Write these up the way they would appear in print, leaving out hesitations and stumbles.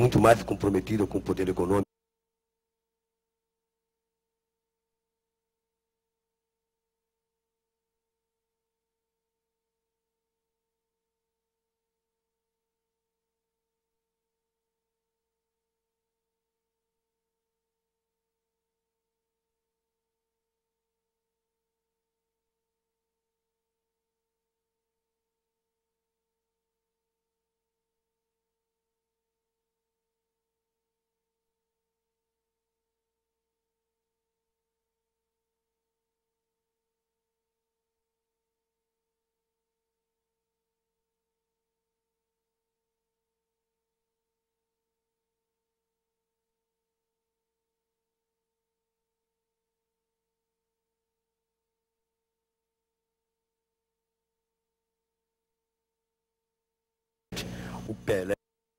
muito mais comprometida com o poder econômico. O Pelé.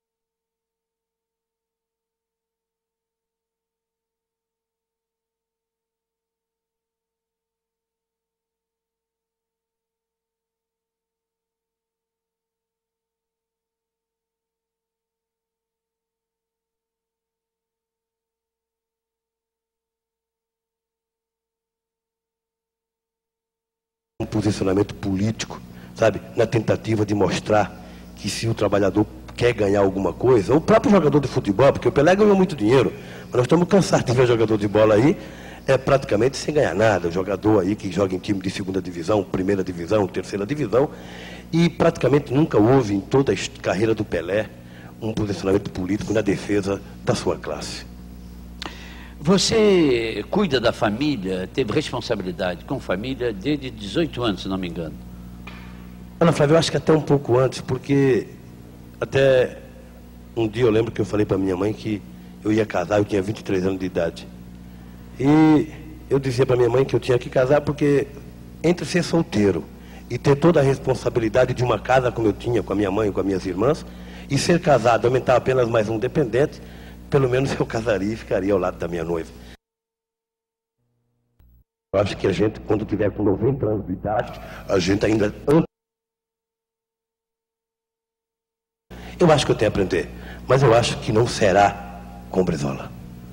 Um posicionamento político, sabe, na tentativa de mostrar que se o trabalhador quer ganhar alguma coisa, o próprio jogador de futebol, porque o Pelé ganhou muito dinheiro, mas nós estamos cansados de ver jogador de bola aí, praticamente sem ganhar nada, o jogador aí que joga em time de segunda divisão, primeira divisão, terceira divisão, e praticamente nunca houve em toda a carreira do Pelé um posicionamento político na defesa da sua classe. Você cuida da família, teve responsabilidade com família desde 18 anos, se não me engano. Ana Flávia, eu acho que até um pouco antes, porque até um dia eu lembro que eu falei para minha mãe que eu ia casar, eu tinha 23 anos de idade. E eu dizia para minha mãe que eu tinha que casar porque entre ser solteiro e ter toda a responsabilidade de uma casa como eu tinha com a minha mãe e com as minhas irmãs, e ser casado, aumentar apenas mais um dependente, pelo menos eu casaria e ficaria ao lado da minha noiva. Eu acho que a gente, quando tiver com 90 anos de idade, a gente ainda... Eu acho que eu tenho a aprender, mas eu acho que não será com Brizola.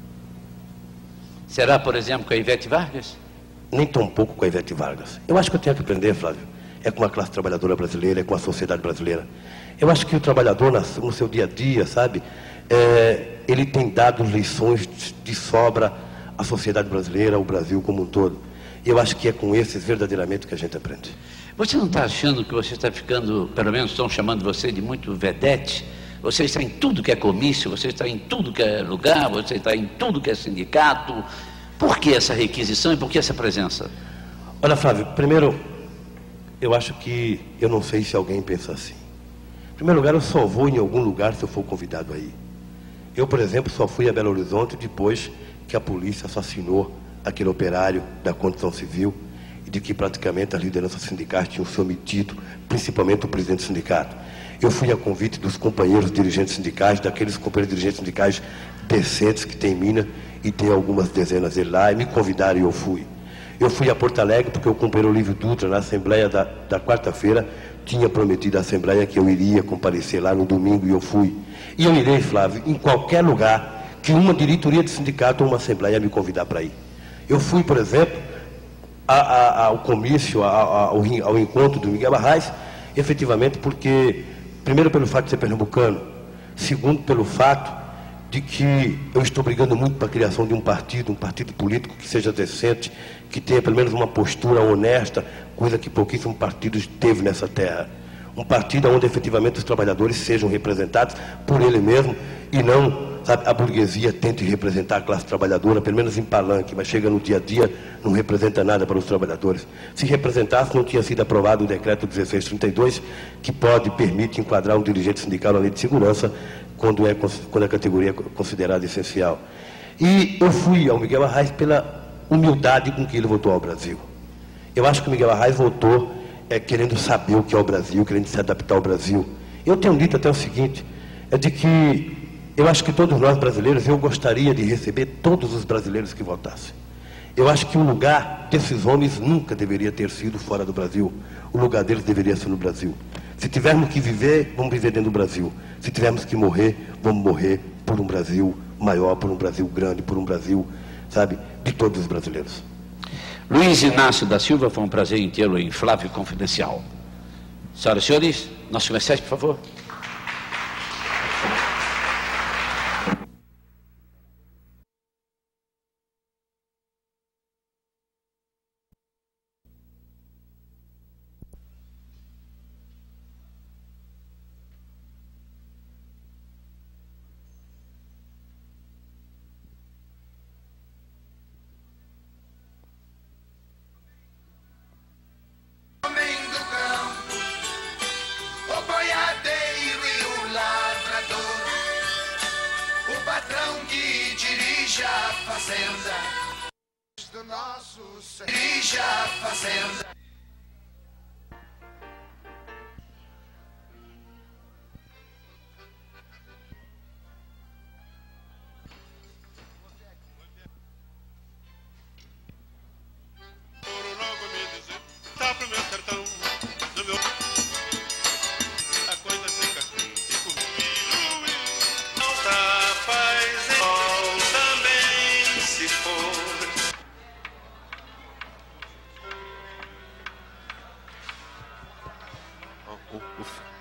Será, por exemplo, com a Ivete Vargas? Nem tão pouco com a Ivete Vargas. Eu acho que eu tenho que aprender, Flávio, é com a classe trabalhadora brasileira, é com a sociedade brasileira. Eu acho que o trabalhador, no seu dia a dia, sabe, ele tem dado lições de sobra à sociedade brasileira, ao Brasil como um todo. E eu acho que é com esses verdadeiramente que a gente aprende. Você não está achando que você está ficando, pelo menos estão chamando você de muito vedete? Você está em tudo que é comício, você está em tudo que é lugar, você está em tudo que é sindicato. Por que essa requisição e por que essa presença? Olha, Flávio, primeiro, eu acho que eu não sei se alguém pensa assim. Em primeiro lugar, eu só vou em algum lugar se eu for convidado aí. Eu, por exemplo, só fui a Belo Horizonte depois que a polícia assassinou aquele operário da construção civil e de que praticamente as lideranças sindicais tinham se omitido, principalmente o presidente do sindicato. Eu fui a convite dos companheiros dirigentes sindicais, daqueles companheiros dirigentes sindicais decentes que tem em Minas, e tem algumas dezenas deles lá, e me convidaram e eu fui. Eu fui a Porto Alegre porque o companheiro Olívio Dutra, na Assembleia da quarta-feira, tinha prometido à Assembleia que eu iria comparecer lá no domingo e eu fui. E eu irei, Flávio, em qualquer lugar que uma diretoria de sindicato ou uma Assembleia me convidar para ir. Eu fui, por exemplo, ao comício, ao encontro do Miguel Arraes, efetivamente porque, primeiro pelo fato de ser pernambucano, segundo pelo fato de que eu estou brigando muito para a criação de um partido político que seja decente, que tenha pelo menos uma postura honesta, coisa que pouquíssimos partidos teve nessa terra. Um partido onde efetivamente os trabalhadores sejam representados por ele mesmo e não, sabe, a burguesia tente representar a classe trabalhadora, pelo menos em palanque, mas chega no dia a dia, não representa nada para os trabalhadores. Se representasse, não tinha sido aprovado o decreto 1632, que permite enquadrar um dirigente sindical na lei de segurança, quando a categoria é considerada essencial. E eu fui ao Miguel Arraes pela humildade com que ele voltou ao Brasil. Eu acho que o Miguel Arraes voltou querendo saber o que é o Brasil, querendo se adaptar ao Brasil. Eu tenho dito até o seguinte, de que eu acho que todos nós brasileiros, eu gostaria de receber todos os brasileiros que votassem. Eu acho que o lugar desses homens nunca deveria ter sido fora do Brasil. O lugar deles deveria ser no Brasil. Se tivermos que viver, vamos viver dentro do Brasil. Se tivermos que morrer, vamos morrer por um Brasil maior, por um Brasil grande, por um Brasil, sabe, de todos os brasileiros. Luiz Inácio da Silva, foi um prazer em tê-lo em Flávio Confidencial. Senhoras e senhores, nossos comerciais, por favor. Do nosso dirige a fazenda. Por logo me dizer, tá pro meu sertão, no meu a coisa fica quente comigo e não tá paz em sol também se for. Ufa.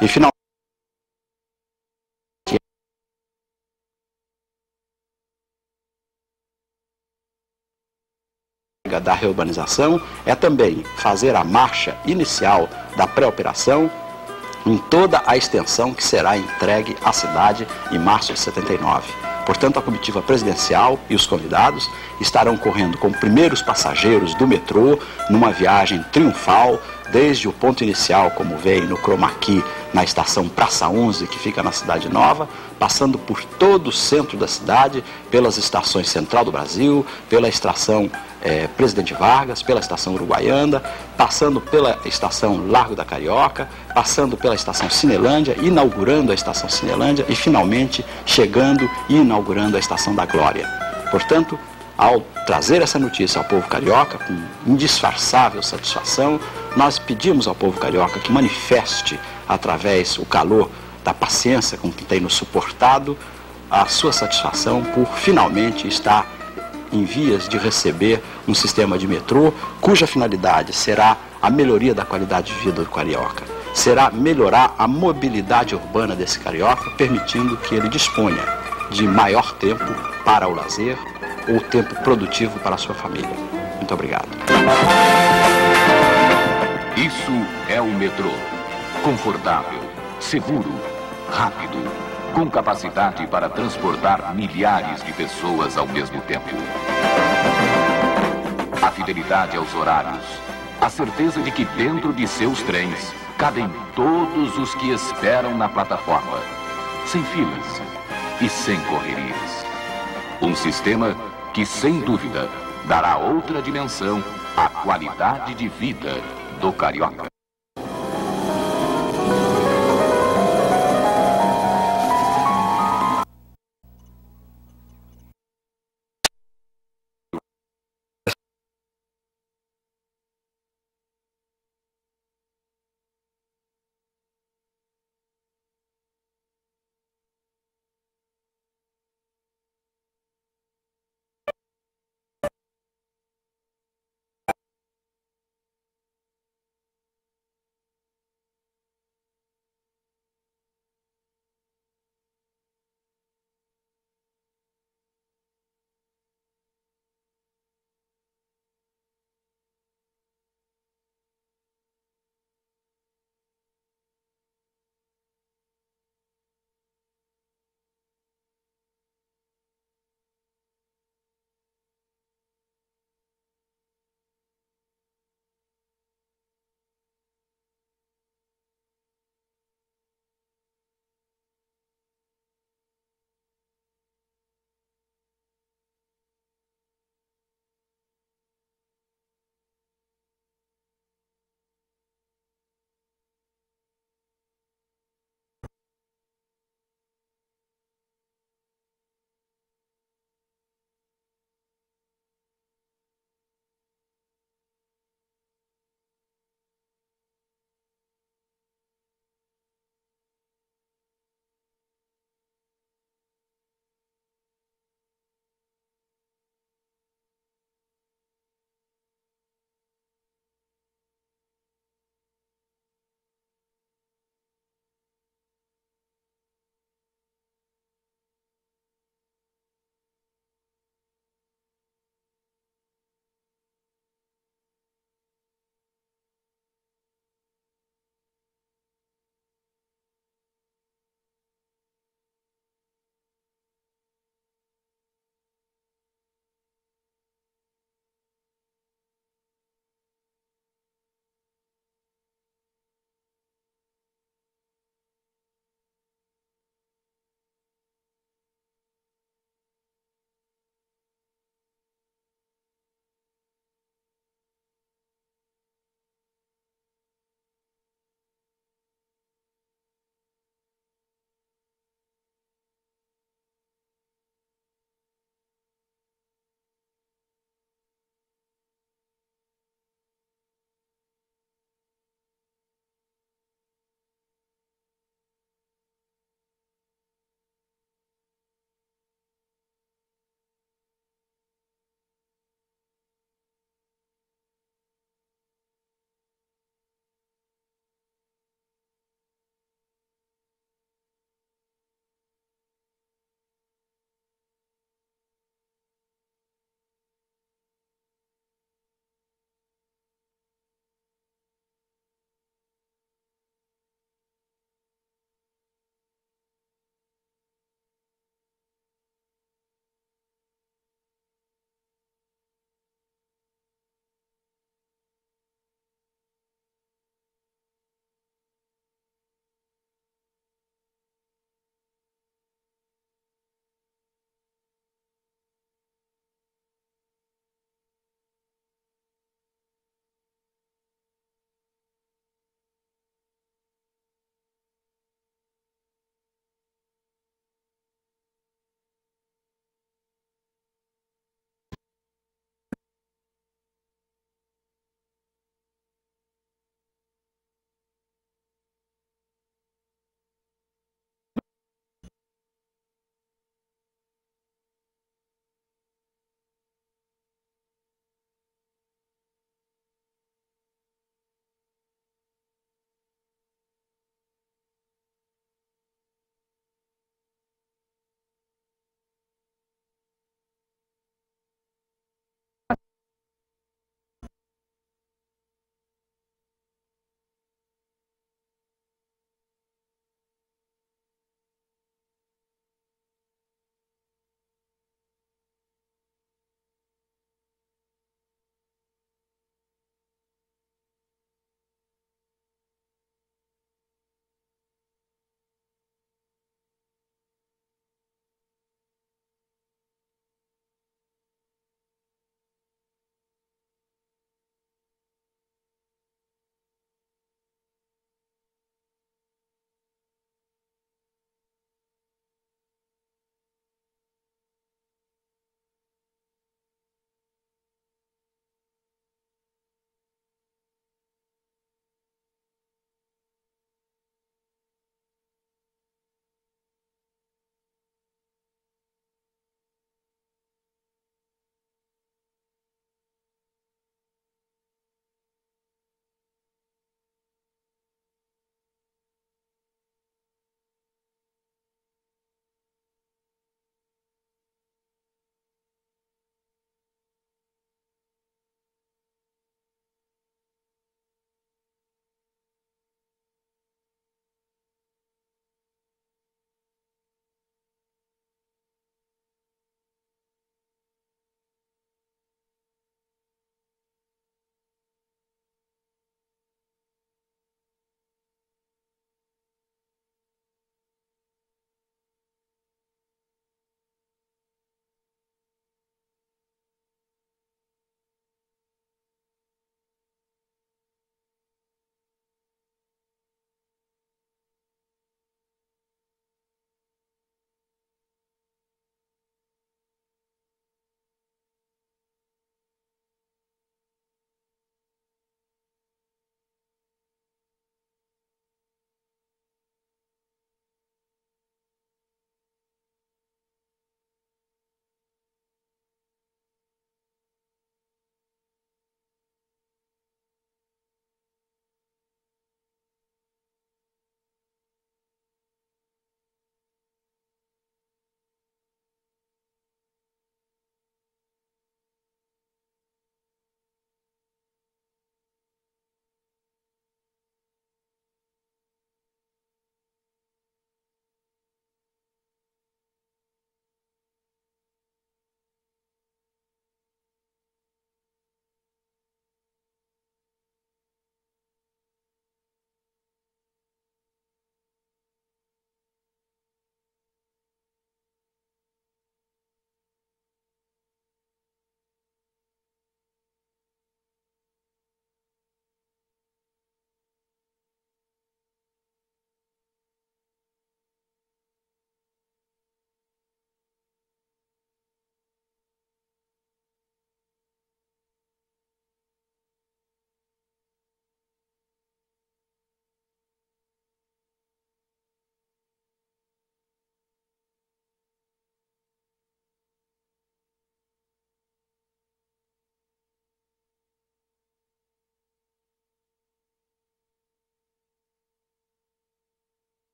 E finalmente, da reurbanização é também fazer a marcha inicial da pré-operação em toda a extensão que será entregue à cidade em março de 79. Portanto, a comitiva presidencial e os convidados estarão correndo com primeiros passageiros do metrô numa viagem triunfal, desde o ponto inicial, como veio no chroma key, na estação Praça 11, que fica na Cidade Nova, passando por todo o centro da cidade, pelas estações Central do Brasil, pela estação Presidente Vargas, pela estação Uruguaiana, passando pela estação Largo da Carioca, passando pela estação Cinelândia, inaugurando a estação Cinelândia e finalmente chegando e inaugurando a estação da Glória. Portanto, ao trazer essa notícia ao povo carioca, com indisfarçável satisfação, nós pedimos ao povo carioca que manifeste, através do calor da paciência com que tem nos suportado, a sua satisfação por finalmente estar em vias de receber um sistema de metrô cuja finalidade será a melhoria da qualidade de vida do carioca. Será melhorar a mobilidade urbana desse carioca, permitindo que ele disponha de maior tempo para o lazer ou tempo produtivo para a sua família. Muito obrigado. Isso é o metrô. Confortável, seguro, rápido, com capacidade para transportar milhares de pessoas ao mesmo tempo. A fidelidade aos horários, a certeza de que dentro de seus trens cabem todos os que esperam na plataforma, sem filas e sem correrias. Um sistema que, sem dúvida, dará outra dimensão à qualidade de vida do carioca.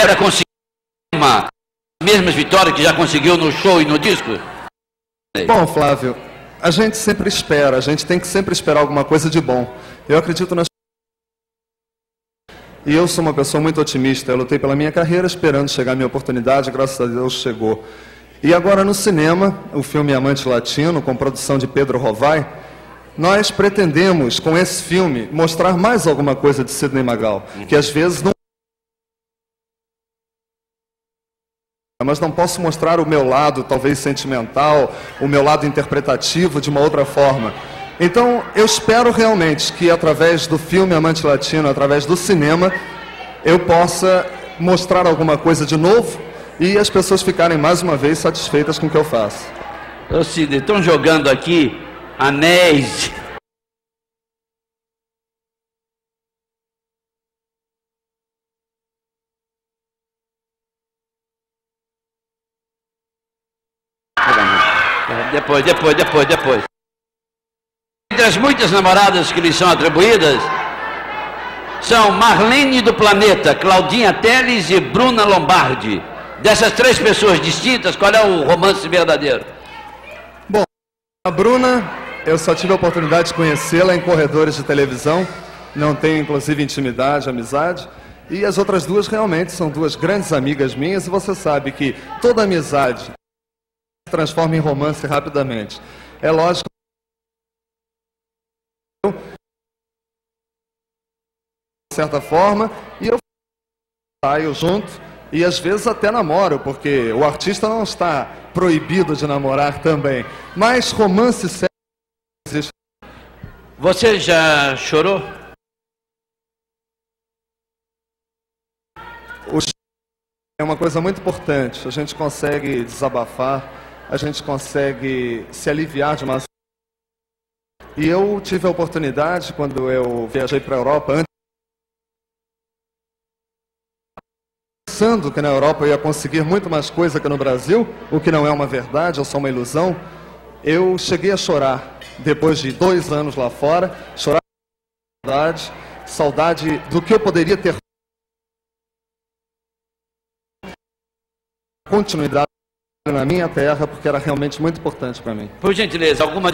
Espera conseguir as mesmas vitórias que já conseguiu no show e no disco? Bom, Flávio, a gente sempre espera, a gente tem que sempre esperar alguma coisa de bom. Eu acredito nas... E eu sou uma pessoa muito otimista. Eu lutei pela minha carreira esperando chegar a minha oportunidade, graças a Deus chegou. E agora no cinema, o filme Amante Latino, com produção de Pedro Rovai, nós pretendemos, com esse filme, mostrar mais alguma coisa de Sidney Magal, que às vezes não... Mas não posso mostrar o meu lado, talvez sentimental, o meu lado interpretativo de uma outra forma. Então, eu espero realmente que através do filme Amante Latino, através do cinema, eu possa mostrar alguma coisa de novo e as pessoas ficarem mais uma vez satisfeitas com o que eu faço. Ô Sidney, estão jogando aqui anéis. Depois. Entre as muitas namoradas que lhe são atribuídas, são Marlene do Planeta, Claudinha Telles e Bruna Lombardi. Dessas três pessoas distintas, qual é o romance verdadeiro? Bom, a Bruna, eu só tive a oportunidade de conhecê-la em corredores de televisão, não tenho inclusive intimidade, amizade, e as outras duas realmente são duas grandes amigas minhas, e você sabe que toda amizade se transforma em romance rapidamente. É lógico, de certa forma, e eu saio junto e às vezes até namoro, porque o artista não está proibido de namorar também, mas romance sério existe. Você já chorou? O choro é uma coisa muito importante, a gente consegue desabafar, a gente consegue se aliviar de uma... E eu tive a oportunidade, quando eu viajei para a Europa, antes, pensando que na Europa eu ia conseguir muito mais coisa que no Brasil, o que não é uma verdade, é só uma ilusão, eu cheguei a chorar, depois de 2 anos lá fora, chorar de saudade do que eu poderia ter continuidade na minha terra, porque era realmente muito importante para mim. Por gentileza, alguma...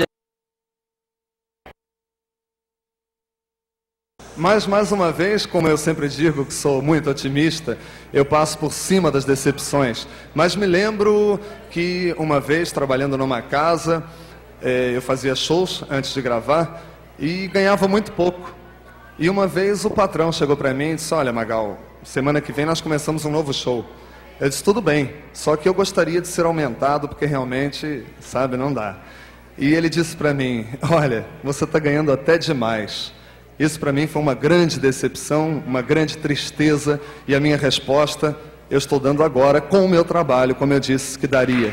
Mas, mais uma vez, como eu sempre digo que sou muito otimista, eu passo por cima das decepções. Mas me lembro que uma vez, trabalhando numa casa, eu fazia shows antes de gravar e ganhava muito pouco. E uma vez o patrão chegou para mim e disse: olha, Magal, semana que vem nós começamos um novo show. Eu disse: tudo bem, só que eu gostaria de ser aumentado, porque realmente, sabe, não dá. E ele disse para mim: olha, você está ganhando até demais. Isso para mim foi uma grande decepção, uma grande tristeza, e a minha resposta eu estou dando agora com o meu trabalho, como eu disse que daria.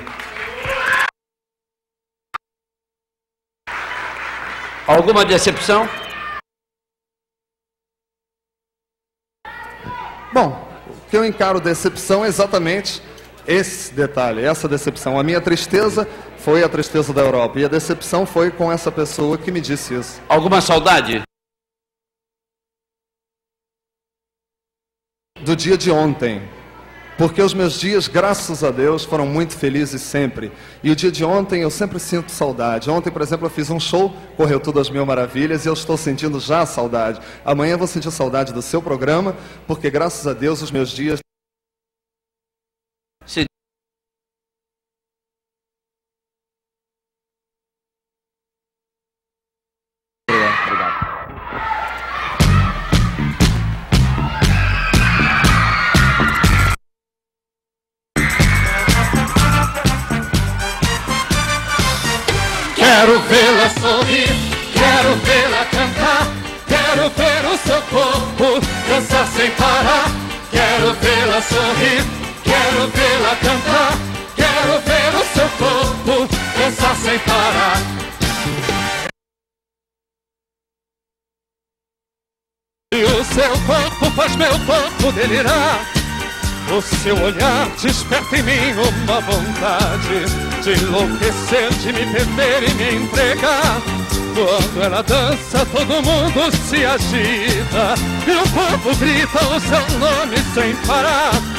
Alguma decepção? Bom, o que eu encaro decepção é exatamente esse detalhe, essa decepção. A minha tristeza foi a tristeza da Europa, e a decepção foi com essa pessoa que me disse isso. Alguma saudade? Do dia de ontem, porque os meus dias, graças a Deus, foram muito felizes sempre, e o dia de ontem eu sempre sinto saudade. Ontem, por exemplo, eu fiz um show, correu tudo às mil maravilhas, e eu estou sentindo já saudade. Amanhã eu vou sentir saudade do seu programa, porque graças a Deus os meus dias... Sim. Obrigado. Quero vê-la sorrir, quero vê-la cantar, quero ver o seu corpo dançar sem parar. Quero vê-la sorrir, quero vê-la cantar, quero ver o seu corpo dançar sem parar. E o seu corpo faz meu corpo delirar. O seu olhar desperta em mim uma vontade de enlouquecer, de me perder e me entregar. Quando ela dança, todo mundo se agita e o povo grita o seu nome sem parar.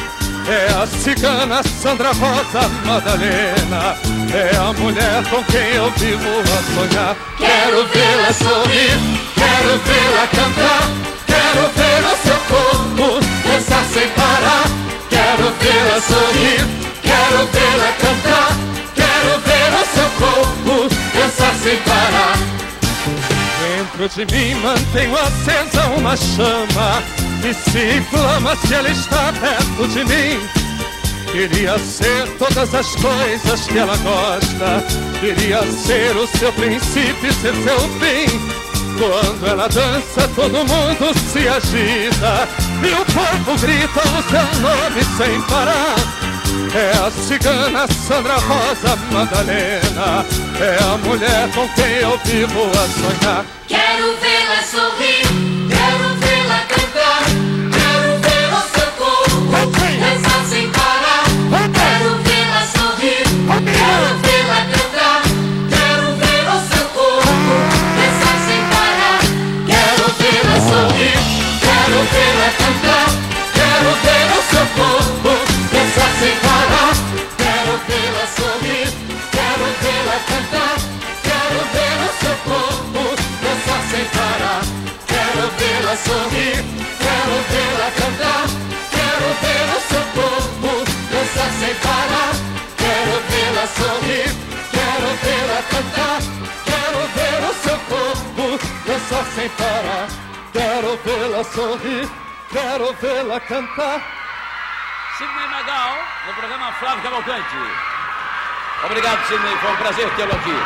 É a cigana Sandra Rosa Madalena, é a mulher com quem eu vivo a sonhar. Quero vê-la sorrir, quero vê-la cantar, quero ver o seu corpo dançar sem parar. Quero vê-la sorrir, quero vê-la cantar, quero ver o seu corpo dançar sem parar. Dentro de mim mantenho acesa uma chama que se inflama se ela está perto de mim. Queria ser todas as coisas que ela gosta, queria ser o seu princípio e ser seu fim. Quando ela dança todo mundo se agita e o corpo grita o seu nome sem parar. É a cigana Sandra Rosa Madalena, é a mulher com quem eu vivo a sonhar. Quero vê-la sorrir, quero vê-la cantar, quero ver o seu corpo dançar sem parar. Quero vê-la sorrir, quero vê-la cantar, quero ver o seu corpo dançar sem parar. Quero vê-la sorrir, quero vê-la cantar, quero ver o seu corpo dançar sem parar. Quero vê-la sorrir, quero vê-la cantar, quero ver o seu corpo dançar sem parar. Quero vê-la sorrir, quero vê-la cantar, quero ver o seu corpo dançar sem parar. Quero vê-la sorrir, quero vê-la cantar, quero ver o seu corpo dançar sem parar. Quero vê-la sorrir, quero vê-la cantar. Sidney Magal, no programa Flávio Cavalcante. Obrigado, Sidney, foi um prazer tê-lo aqui.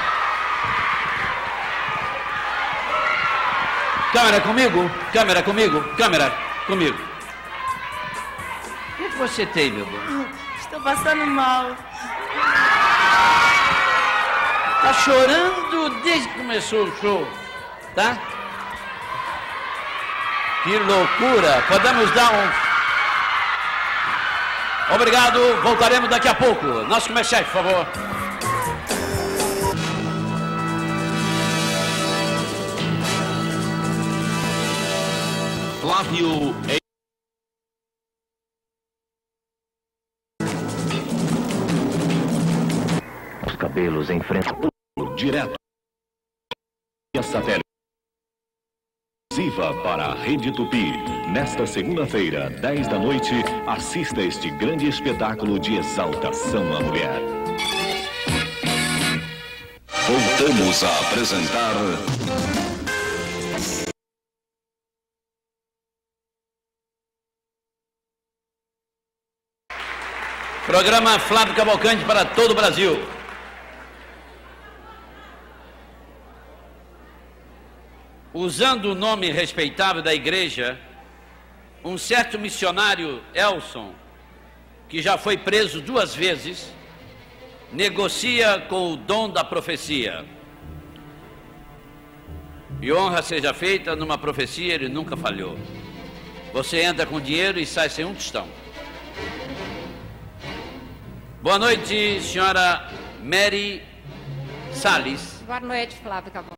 Câmera comigo, câmera comigo, câmera comigo. O que você tem, meu bom? Estou passando mal. Tá chorando desde que começou o show, tá? Que loucura! Podemos dar um... Obrigado, voltaremos daqui a pouco. Nosso comercial, por favor. Flávio. Os cabelos enfrentam direto a satélite. Exclusiva para a Rede Tupi. Nesta segunda-feira, 10 da noite, assista este grande espetáculo de exaltação à mulher. Voltamos a apresentar... Programa Flávio Cavalcante para todo o Brasil. Usando o nome respeitável da igreja, um certo missionário, Elson, que já foi preso 2 vezes, negocia com o dom da profecia. E honra seja feita, numa profecia ele nunca falhou. Você entra com dinheiro e sai sem um tostão. Boa noite, senhora Mary Salles. Boa noite, Flávio Cavalcante.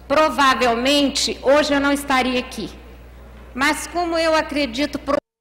provavelmente hoje eu não estaria aqui. Mas como eu acredito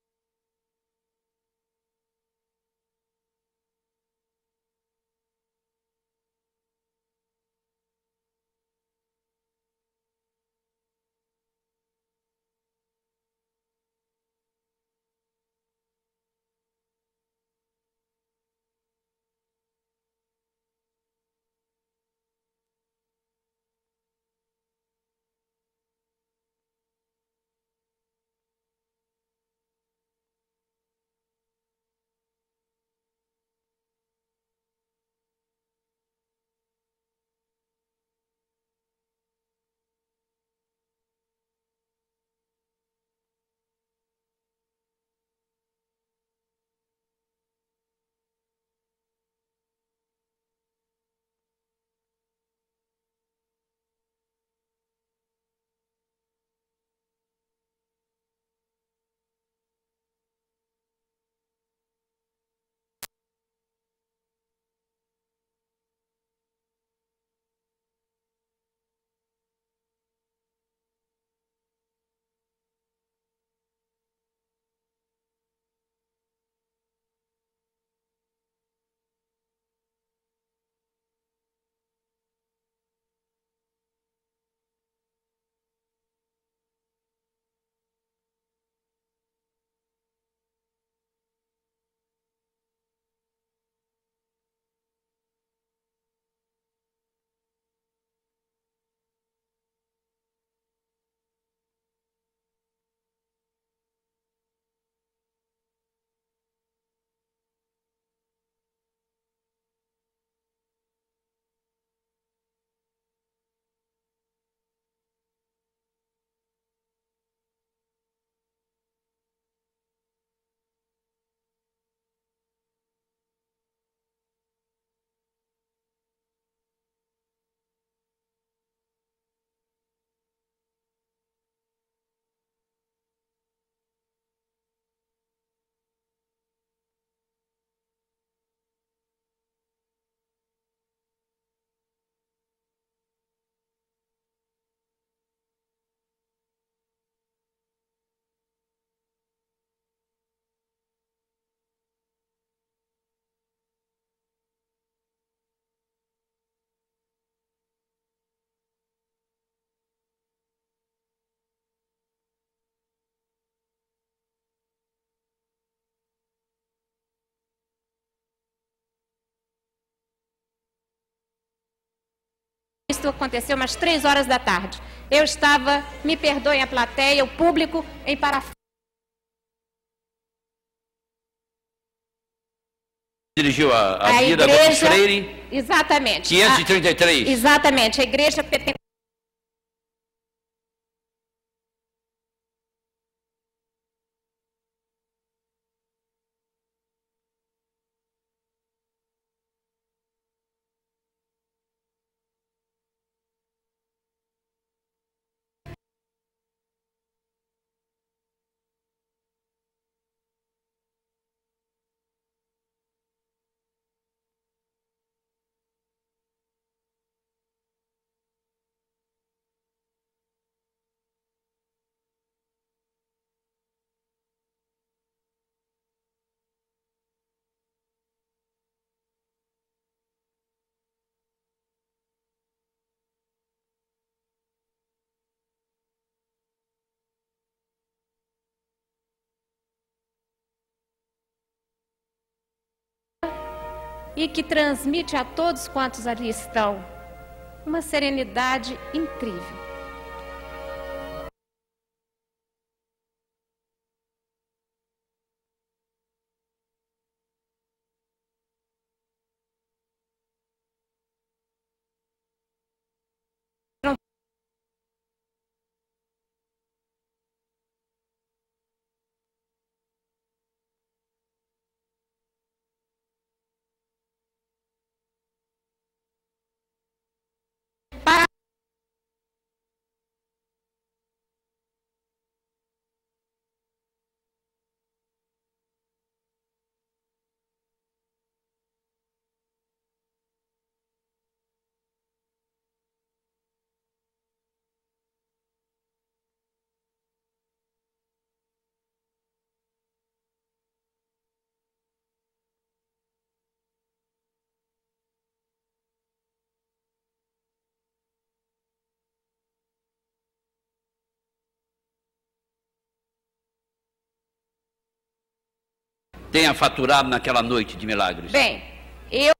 isso aconteceu umas 3 horas da tarde. Eu estava, me perdoem a plateia, o público, em parafuso. Dirigiu a Avenida Gomes Freire? Exatamente. 533. Exatamente. A igreja pertence. E que transmite a todos quantos ali estão uma serenidade incrível. tenha faturado naquela noite de milagres? Bem, eu...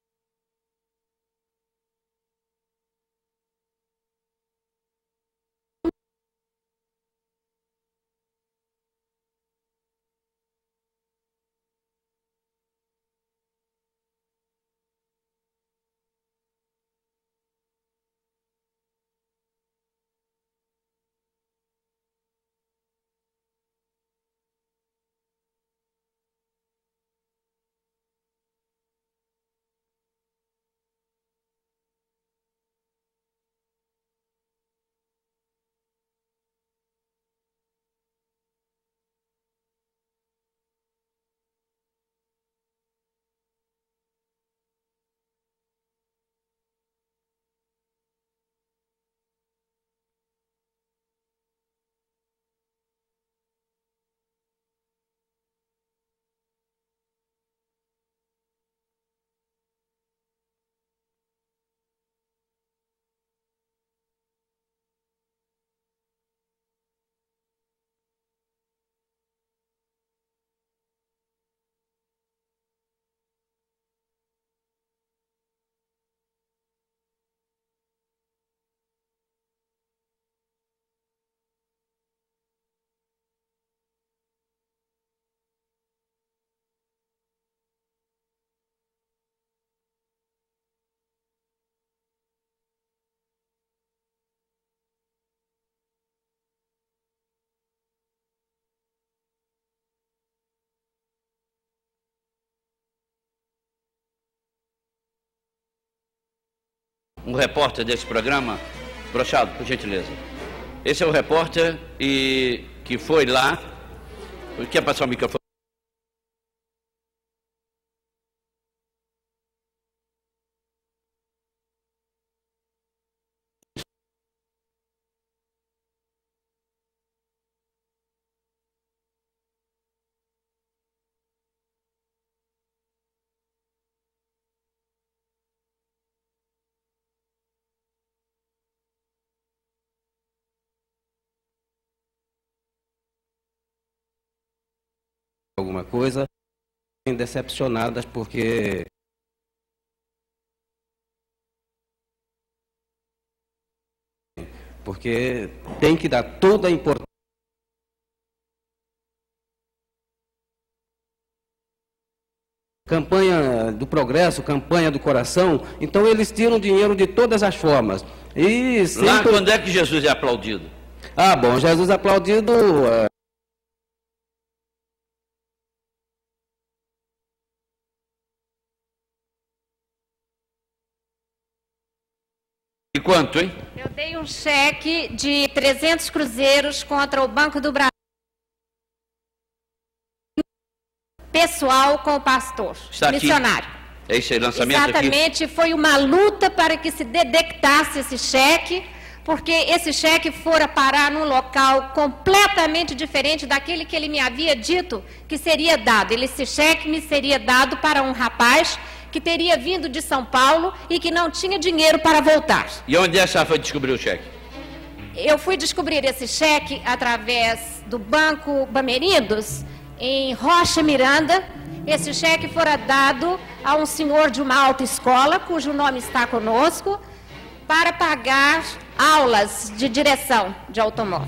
Um repórter desse programa, Brochado, por gentileza. Esse é o repórter que foi lá. Quer passar o microfone? Alguma coisa, decepcionadas porque tem que dar toda a importância campanha do progresso, campanha do coração. Então eles tiram dinheiro de todas as formas e sempre... Lá quando é que Jesus é aplaudido? Ah, bom, Jesus é aplaudido E quanto, hein? Eu dei um cheque de 300 cruzeiros contra o Banco do Brasil. Pessoal com o pastor, Está missionário. Aqui. É esse lançamento Exatamente, aqui? Foi uma luta para que se detectasse esse cheque, porque esse cheque fora parar num local completamente diferente daquele que ele me havia dito que seria dado. Esse cheque me seria dado para um rapaz que teria vindo de São Paulo e que não tinha dinheiro para voltar. E onde a senhora foi descobrir o cheque? Eu fui descobrir esse cheque através do Banco Bamerindos, em Rocha Miranda. Esse cheque fora dado a um senhor de uma autoescola, cujo nome está conosco, para pagar aulas de direção de automóvel.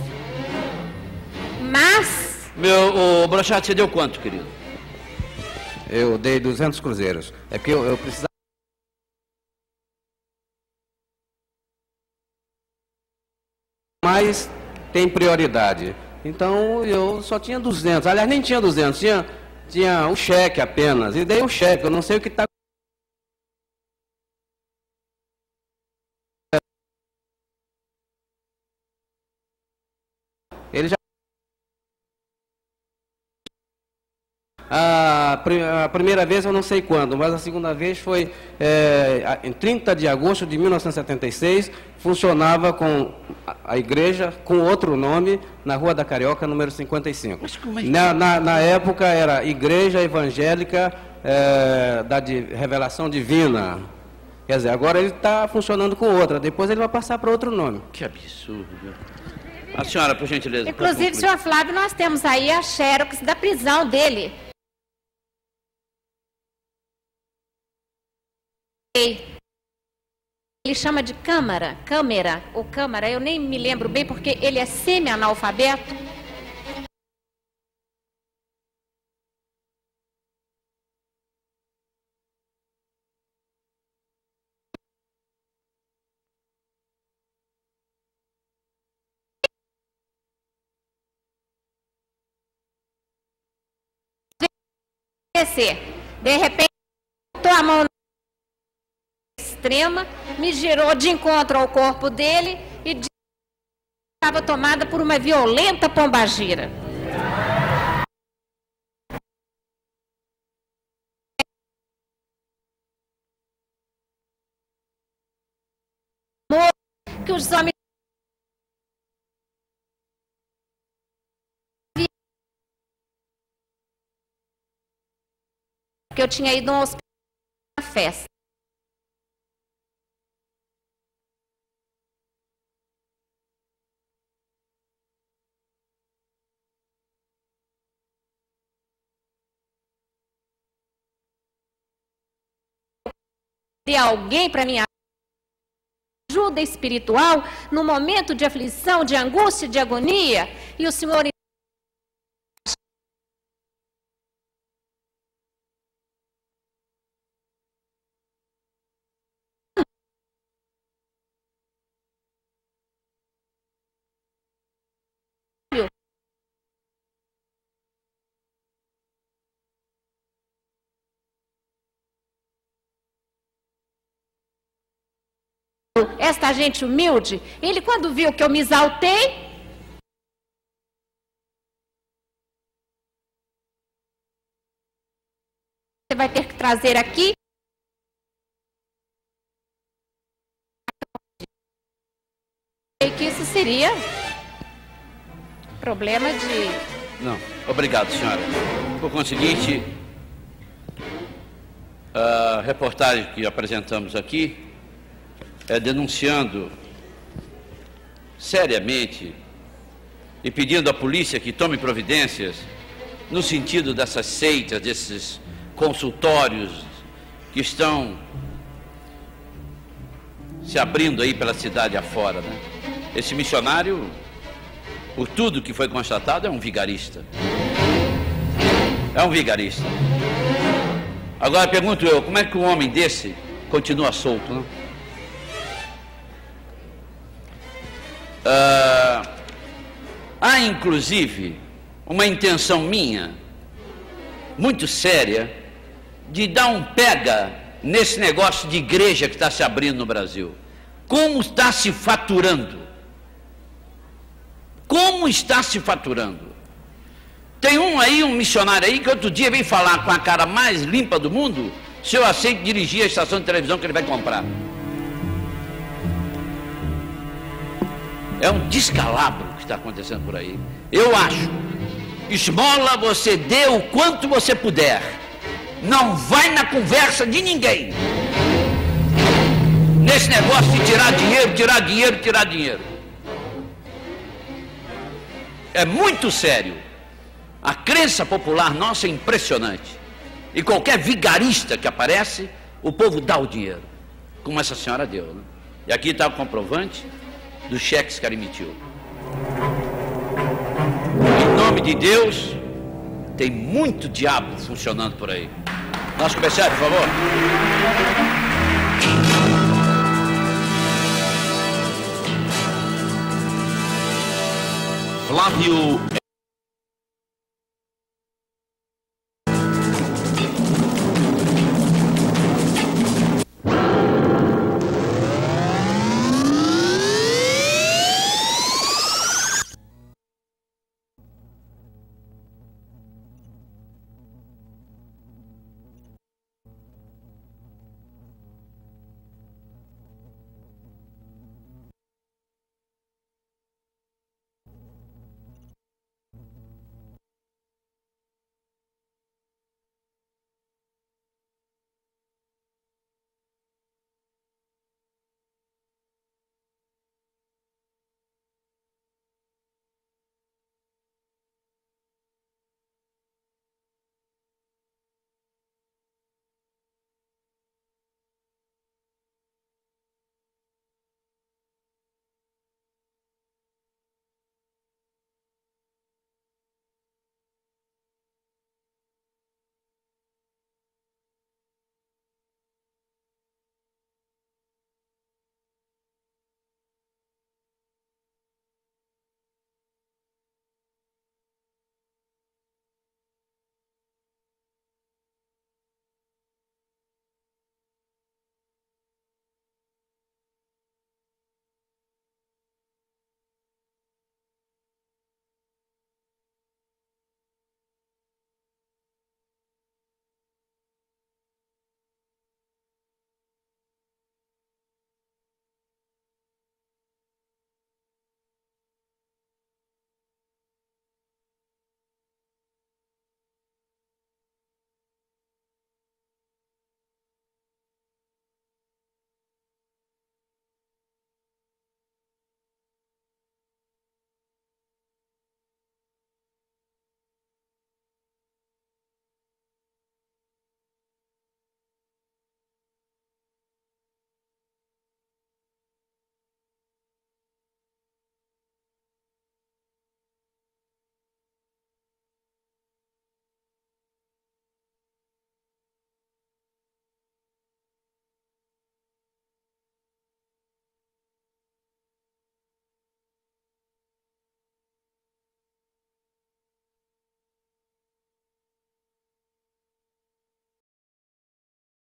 Mas... Meu Brochado, você deu quanto, querido? Eu dei 200 cruzeiros. É porque eu precisava... Mas tem prioridade. Então eu só tinha 200. Aliás, nem tinha 200. Tinha o cheque apenas. E dei o cheque. Eu não sei o que está... Ele já... A primeira vez eu não sei quando, mas a segunda vez foi em 30 de agosto de 1976, funcionava com a igreja com outro nome na Rua da Carioca, número 55. Mas como é que... Na época era Igreja Evangélica da Revelação Divina. Quer dizer, agora ele está funcionando com outra, depois ele vai passar para outro nome. Que absurdo. A senhora, por gentileza. Inclusive, senhor Flávio, nós temos aí a xerox da prisão dele. Ele chama de câmera, eu nem me lembro bem porque ele é semi-analfabeto. De repente, botou a mão na extrema, me girou de encontro ao corpo dele e disse que estava tomada por uma violenta pombagira. Que os homens que eu tinha ido a um hospital na festa. De alguém para minha ajuda espiritual no momento de aflição, de angústia, de agonia, e o Senhor esta gente humilde, ele quando viu que eu me exaltei, você vai ter que trazer aqui que isso seria problema de... Não, obrigado, senhora. Por conseguinte, a reportagem que apresentamos aqui é denunciando seriamente e pedindo à polícia que tome providências no sentido dessas seitas, desses consultórios que estão se abrindo aí pela cidade afora, né? Esse missionário, por tudo que foi constatado, é um vigarista. É um vigarista. Agora pergunto eu, como é que um homem desse continua solto, né? Há inclusive uma intenção minha muito séria de dar um pega nesse negócio de igreja que está se abrindo no Brasil. Como está se faturando? Como está se faturando? Tem um missionário aí que outro dia veio falar com a cara mais limpa do mundo se eu aceito dirigir a estação de televisão que ele vai comprar. É um descalabro que está acontecendo por aí. Eu acho, esmola você dê o quanto você puder. Não vai na conversa de ninguém. Nesse negócio de tirar dinheiro. É muito sério. A crença popular nossa é impressionante. E qualquer vigarista que aparece, o povo dá o dinheiro. Como essa senhora deu, né? E aqui está o comprovante dos cheques que ela emitiu. Em nome de Deus, tem muito diabo funcionando por aí. Nosso comerciário, por favor. Flávio